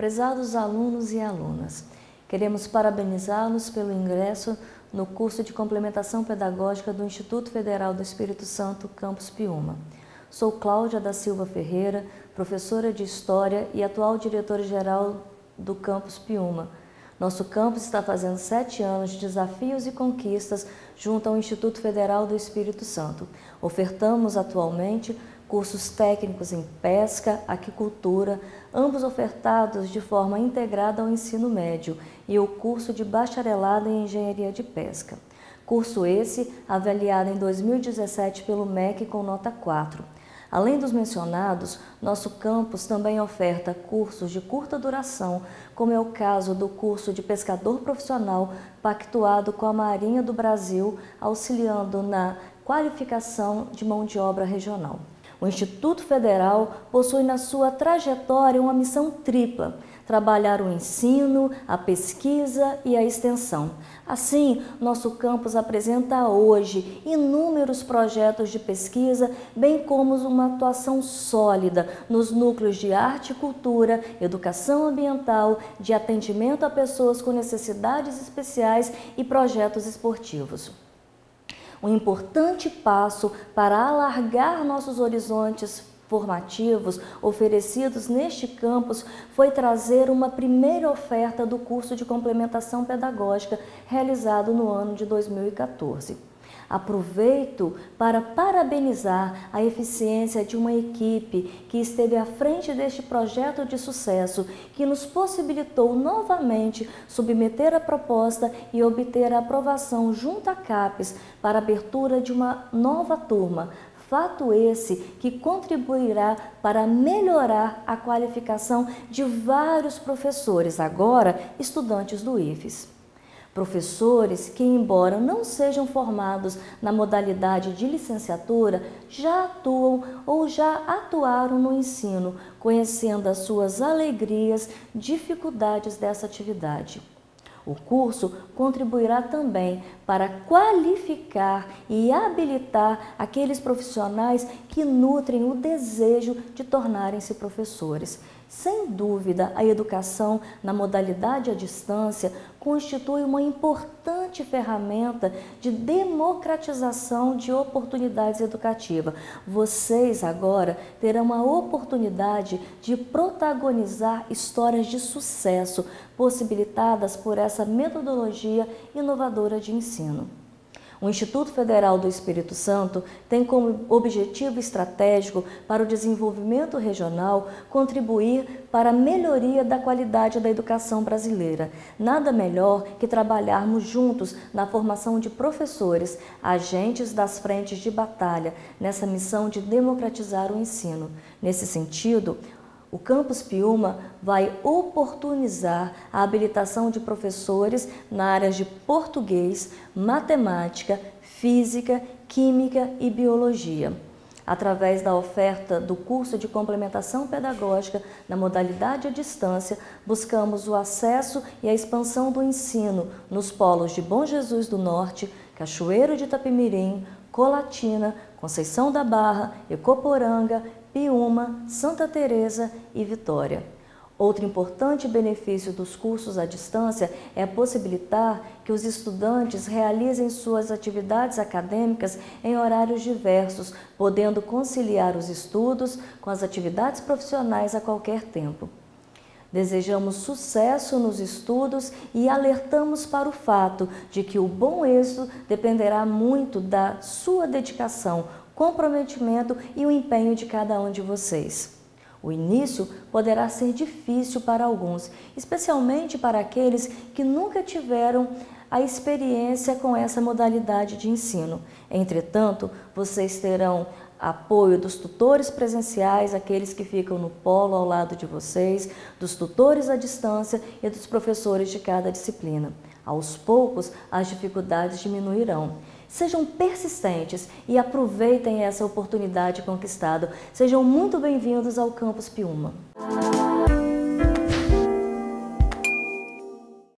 Prezados alunos e alunas, queremos parabenizá-los pelo ingresso no curso de complementação pedagógica do Instituto Federal do Espírito Santo, Campus Piúma. Sou Cláudia da Silva Ferreira, professora de História e atual diretora-geral do Campus Piúma. Nosso campus está fazendo 7 anos de desafios e conquistas junto ao Instituto Federal do Espírito Santo. Ofertamos atualmente cursos técnicos em pesca, aquicultura, ambos ofertados de forma integrada ao ensino médio, e o curso de bacharelado em engenharia de pesca. Curso esse avaliado em 2017 pelo MEC com nota 4. Além dos mencionados, nosso campus também oferta cursos de curta duração, como é o caso do curso de pescador profissional pactuado com a Marinha do Brasil, auxiliando na qualificação de mão de obra regional. O Instituto Federal possui na sua trajetória uma missão tripla: trabalhar o ensino, a pesquisa e a extensão. Assim, nosso campus apresenta hoje inúmeros projetos de pesquisa, bem como uma atuação sólida nos núcleos de arte e cultura, educação ambiental, de atendimento a pessoas com necessidades especiais e projetos esportivos. Um importante passo para alargar nossos horizontes formativos oferecidos neste campus foi trazer uma primeira oferta do curso de complementação pedagógica realizado no ano de 2014. Aproveito para parabenizar a eficiência de uma equipe que esteve à frente deste projeto de sucesso, que nos possibilitou novamente submeter a proposta e obter a aprovação junto à CAPES para a abertura de uma nova turma. Fato esse que contribuirá para melhorar a qualificação de vários professores, agora estudantes do IFES. Professores que, embora não sejam formados na modalidade de licenciatura, já atuam ou já atuaram no ensino, conhecendo as suas alegrias, dificuldades dessa atividade. O curso contribuirá também para qualificar e habilitar aqueles profissionais que nutrem o desejo de tornarem-se professores. Sem dúvida, a educação na modalidade à distância constitui uma importante ferramenta de democratização de oportunidades educativas. Vocês agora terão a oportunidade de protagonizar histórias de sucesso possibilitadas por essa metodologia inovadora de ensino. O Instituto Federal do Espírito Santo tem como objetivo estratégico para o desenvolvimento regional contribuir para a melhoria da qualidade da educação brasileira. Nada melhor que trabalharmos juntos na formação de professores, agentes das frentes de batalha, nessa missão de democratizar o ensino. Nesse sentido, o Campus Piúma vai oportunizar a habilitação de professores na área de português, matemática, física, química e biologia. Através da oferta do curso de complementação pedagógica na modalidade à distância, buscamos o acesso e a expansão do ensino nos polos de Bom Jesus do Norte, Cachoeiro de Itapemirim, Colatina, Conceição da Barra, Ecoporanga, Piúma, Santa Teresa e Vitória. Outro importante benefício dos cursos à distância é possibilitar que os estudantes realizem suas atividades acadêmicas em horários diversos, podendo conciliar os estudos com as atividades profissionais a qualquer tempo. Desejamos sucesso nos estudos e alertamos para o fato de que o bom êxito dependerá muito da sua dedicação, comprometimento e o empenho de cada um de vocês. O início poderá ser difícil para alguns, especialmente para aqueles que nunca tiveram a experiência com essa modalidade de ensino. Entretanto, vocês terão apoio dos tutores presenciais, aqueles que ficam no polo ao lado de vocês, dos tutores à distância e dos professores de cada disciplina. Aos poucos, as dificuldades diminuirão. Sejam persistentes e aproveitem essa oportunidade conquistada. Sejam muito bem-vindos ao Campus Piúma.